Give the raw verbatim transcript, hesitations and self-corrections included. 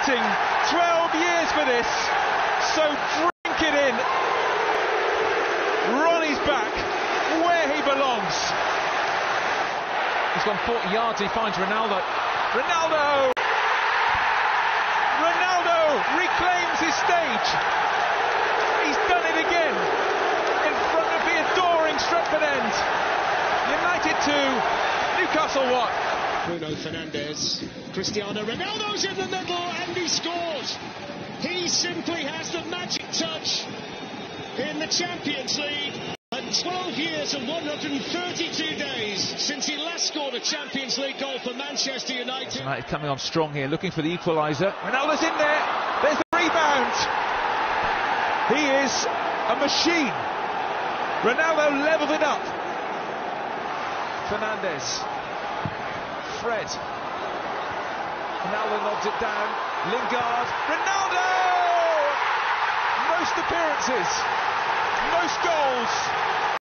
waiting twelve years for this, so drink it in. Ronnie's back where he belongs. He's gone forty yards, he finds Ronaldo. Ronaldo! Ronaldo reclaims his stage. He's done it again in front of the adoring Stretford End. United two, Newcastle one. Bruno Fernandes, Cristiano Ronaldo's in the middle and he scores. He simply has the magic touch in the Champions League. And twelve years and one hundred thirty-two days since he last scored a Champions League goal for Manchester United. United coming on strong here, looking for the equaliser. Ronaldo's in there. There's the rebound. He is a machine. Ronaldo levelled it up. Fernandes. Fred. Ronaldo nods it down. Lingard. Ronaldo! Most appearances, most goals.